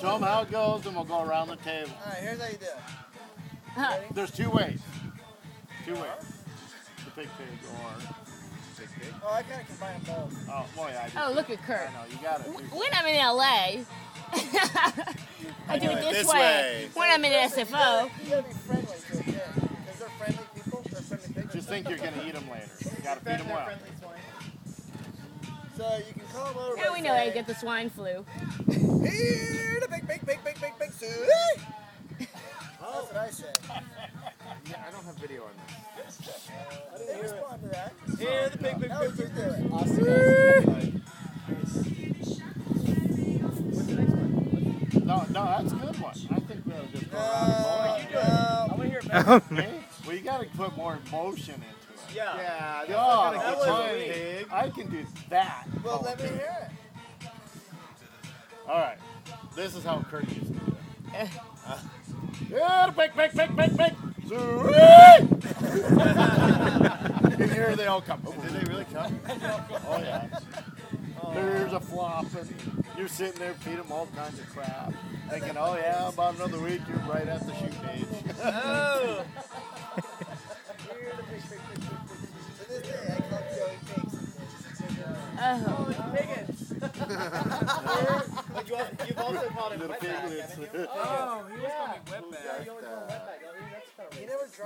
Show them how it goes, and we'll go around the table. All right, here's how you do it. There's two ways. Two ways. The pig or pig. Oh, I kind of combine them both. Oh, boy, I do. Oh, look at Kurt. I know, you got it. When I'm in LA, I do it this way. When I'm in SFO. You gotta be friendly to a pig. Because they're friendly people. They're friendly pigs. Just think you're going to eat them later. You got to feed them well. So you can call them over. Now we know how you get the swine flu. Here the big suit. That's what I say. Yeah, I don't have video on this. They respond to that. Here the big How would you do it? Awesome. No, that's a good one. I think we'll just go around the No. I want to hear it better. Okay? Well, you got to put more emotion into it. Yeah. Yeah, That's not gonna that's get fine. you big. I can do that. Well, let me hear it. All right. This is how Kurt used to do it. Yeah, big. And here they all come. Did they really come? Oh, yeah. There's a flop, and you're sitting there feeding them all kinds of crap. Thinking, oh, yeah, about another week, you're right at the shoot age. Oh. To this day, I call Joey Pigs. Oh. Piggins. But you've also called him Little wetback. piglets. Oh, he was calling me wetback. He never